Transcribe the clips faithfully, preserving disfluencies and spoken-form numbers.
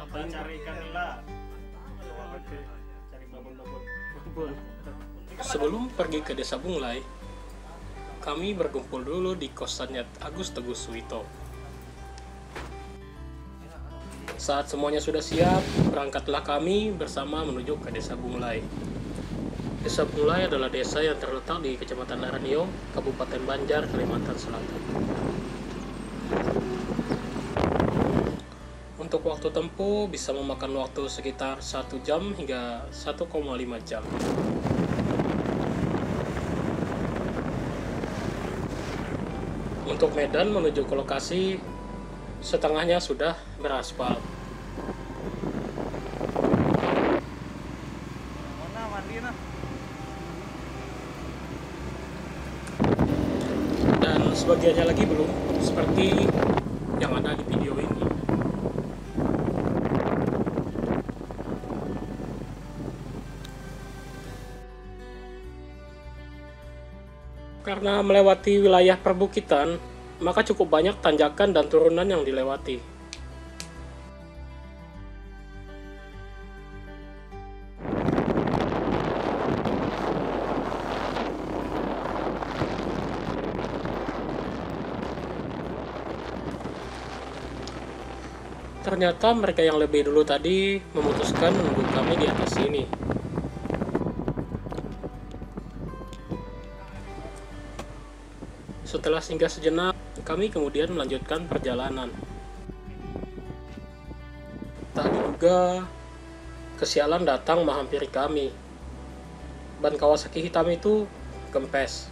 kita cari ikan nila. Cari babon-babon. Babon. Sebelum pergi ke Desa Bunglai, kami berkumpul dulu di kosannya Agus Teguh Suwito. Saat semuanya sudah siap, berangkatlah kami bersama menuju ke Desa Bunglai. Desa Bunglai adalah desa yang terletak di Kecamatan Aranio, Kabupaten Banjar, Kalimantan Selatan. Untuk waktu tempuh bisa memakan waktu sekitar satu jam hingga satu koma lima jam. Untuk medan menuju ke lokasi, setengahnya sudah beraspal. Dan sebagiannya lagi belum, seperti yang ada di video ini. Karena melewati wilayah perbukitan, maka cukup banyak tanjakan dan turunan yang dilewati. Ternyata mereka yang lebih dulu tadi memutuskan menunggu kami di atas sini. Setelah singgah sejenak, kami kemudian melanjutkan perjalanan. Tak diduga, kesialan datang menghampiri kami. Ban Kawasaki hitam itu kempes.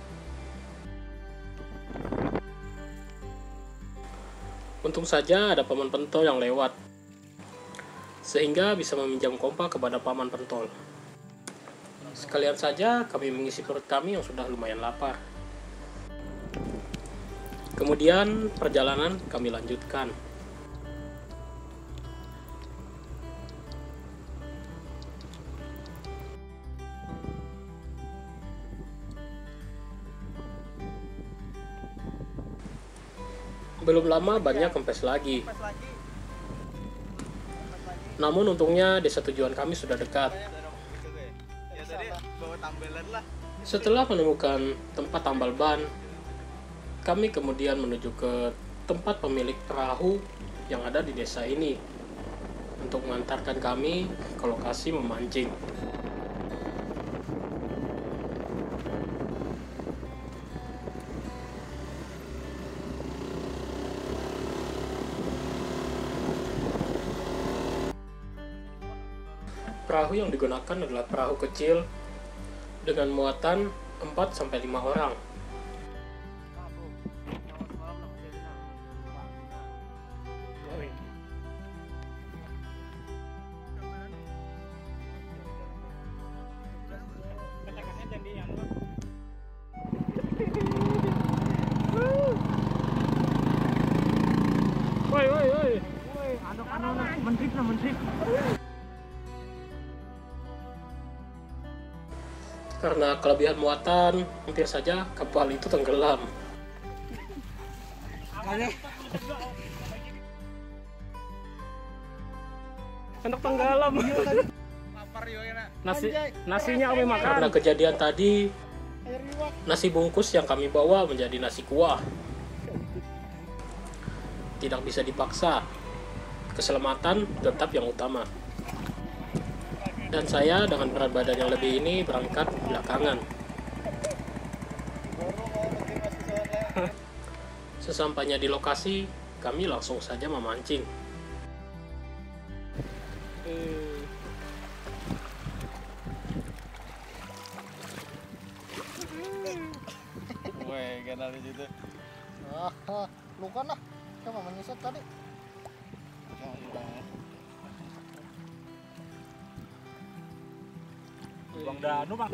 Untung saja ada paman pentol yang lewat, sehingga bisa meminjam kompa kepada paman pentol. Sekalian saja kami mengisi perut kami yang sudah lumayan lapar. Kemudian perjalanan kami lanjutkan. Belum lama bannya kempes lagi. Namun untungnya desa tujuan kami sudah dekat. Setelah menemukan tempat tambal ban, kami kemudian menuju ke tempat pemilik perahu yang ada di desa ini untuk mengantarkan kami ke lokasi memancing. Perahu yang digunakan adalah perahu kecil dengan muatan empat sampai lima orang. Woi, woi, woi. Woi, anak-anak mentrik na mentrik. Karena kelebihan muatan, hampir saja kapal itu tenggelam. Anak tenggelam. Nasi, nasinya kami makan. Karena kejadian tadi, nasi bungkus yang kami bawa menjadi nasi kuah. Tidak bisa dipaksa, keselamatan tetap yang utama. Dan saya dengan berat badan yang lebih ini berangkat belakangan. Sesampainya di lokasi, kami langsung saja memancing. Weh, kenal di situ. Ah, luka lah. Coba menyesat tadi. Bang Danu, Bang.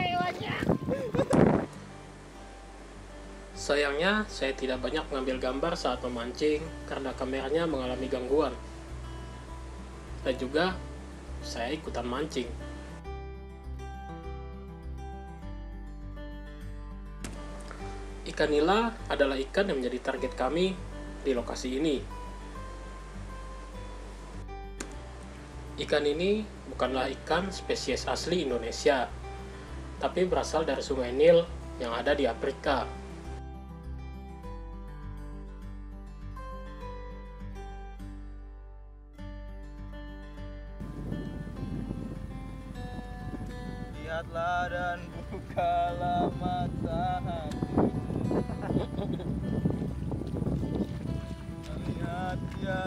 Sayangnya, saya tidak banyak mengambil gambar saat memancing karena kameranya mengalami gangguan. Dan juga, saya ikutan mancing. Ikan nila adalah ikan yang menjadi target kami di lokasi ini. Ikan ini bukanlah ikan spesies asli Indonesia, tapi berasal dari Sungai Nil yang ada di Afrika. Lihatlah dan bukalah mata hati. Lihat ya.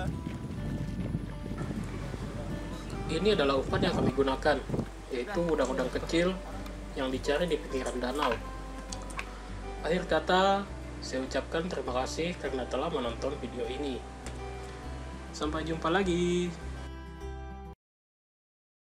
Ini adalah umpan yang kami gunakan, yaitu udang-udang kecil yang dicari di pinggiran danau. Akhir kata, saya ucapkan terima kasih karena telah menonton video ini. Sampai jumpa lagi.